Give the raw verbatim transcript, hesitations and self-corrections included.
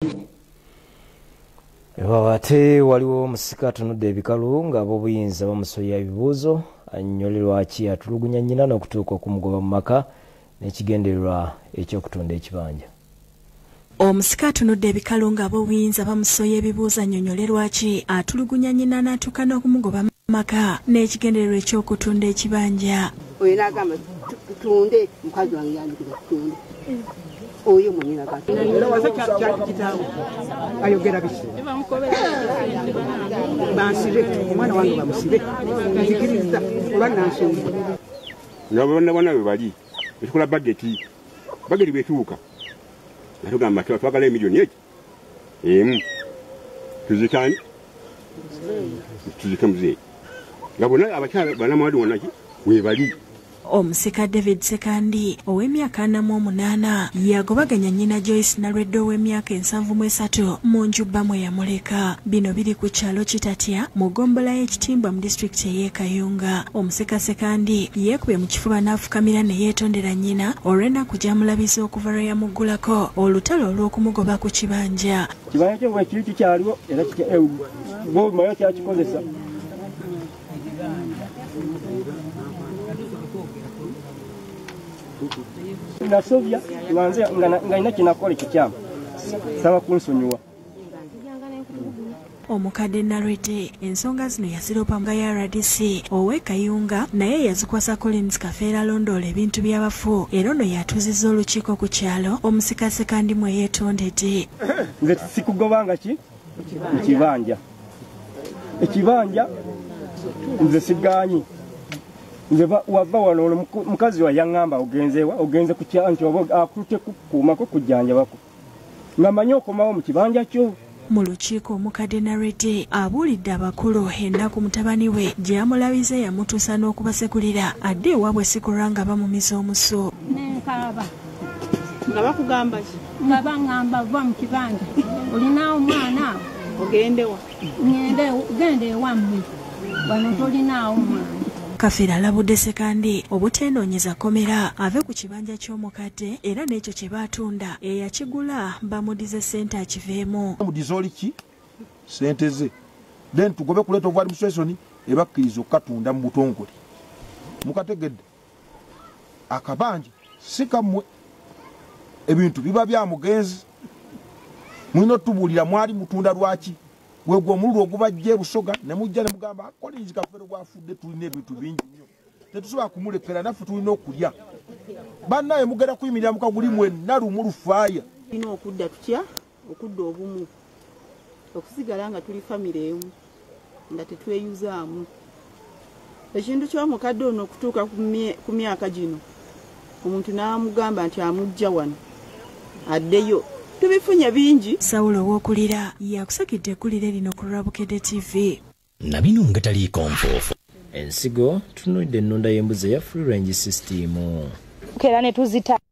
Ate waliwo omusika atunudde ebikalu ng'ab'obuyinza bamusoya ebibuuzo anyolerwa ki atulugunya nnyina n'okutuuka okumugoba mu maka n'ekigendererwa eky'okutunda ekibanja. Omusika atunudde ebikalu ng'ab'obuyinza bamusoya ebibuuzo annyonnyolerwa ki atulugunya nnyina n'atuuka n'okumugoba mu maka n'ekigendererwa eky'okutunda ekibanja. Oyo n'agamba tutunde mukazi wange yandikira tutunde. Oyo mwenye kati. Era wase kyali kitaawo. Ayogera biki. Bansibe omwana wange bamusibe. Nzikiriza oba nansonga. Nabona bana bali. Ekikola bageti. Bageti betuuka. Natugamba twagala emiliyoni eki. Emu. Tuzikani. Tuzikamze. Ngabona abakyala bana mwadi wonaki we bali. Omusika David Sekandi ow'emyaka ana mu omunaana yagobaganya nnyina Joyce Nalwedde ow'emyaka ensanvu mu esatu mu njubba mwe yamuleka. Bino biri ku kyalo Kitatya mu ggombolola y'Ekitimbwa mu disitulikiti ey'e Kayunga. Omusika Sekandi yeekubye mu kifuba n'afukamira ne yeetondera nnyina olw'ennaku gy'amulabiza okuva lwe yamuggulako olutalo olw'okumugoba ku kibanja. Kibanja kye bwe kiri kikyaliwo era gavumenti kyakikozesa. Nasobya nganze ngayina kinakole kikyama saba kunsonyiwa. Omukadde Nalwedde ensonga zino yaziropa mu R D C ow'e Kayunga naye yazikwasa Collins Kafeera alondoola ebintu by'abafu era ono yatuuzizza olukiiko ku kyalo omusika Sekandi mwe yeetondedde. Nze sikugobanga ki ekibanja ekibanja nze sigaanyi nze wava wano mukazi wa yaŋŋamba ogenzeewa ogenze ku kyanjo oba akutte kukuumako kujjanjabako ng'amanyi okomawo mu kibanja kyo. Mu lukiiko omukadde Nalwedde abuulidde abakulu ennaku mutabani we gye yamulabize yamutuusa n'okubasekulira adde ewaabwe sikulwa nga bamumiza omusu. Nenkaaba nga bakugamba ki nga baŋŋamba va mu kibanja olinawo omwana ogendewa ngende gende ewammwe wano tolinaawo omwana. Kafeera alabudde Sekandi obutenoonyeza komera ave ku kibanja ky'omukadde era n'ekyo kye baatunda eyakigula bamudize ssente akiveemu. Mudize oli ki ssente ze then tugobe kuleeta ovu administration ebakkiriza okukatunda mu butongole. Mukategedde akabanja si kammwe ebintu biba bya mugenzi mulina otubuulira mwali mutunda lwaki wegwo omululu ogubajja Busoga ne mujja ne mugamba Collins Kafeero gwafudde tulina ebintu bingi nnyo tetusobola kumulekera naffe tulina okulya bannaye mugenda kuyimirira mukaguli mwenna lumu lufaaya. Tulina okudda tutya okudda obumu okusigala nga tuli famire emu nga tetweyuzaamu. Ekintu ky'omukadde ono okutuuka ku myaka gino omuntu n'amugamba nti amujja wano addeyo tubifunye bingi. Sawulo ow'okulira yakusakidde eggulire lino ku Lwabukedde T V. Nabino nga taliiko nfoofu. Ensigo tunuulidde ennunda y'embuzi eya free range system. Kera ne tuzita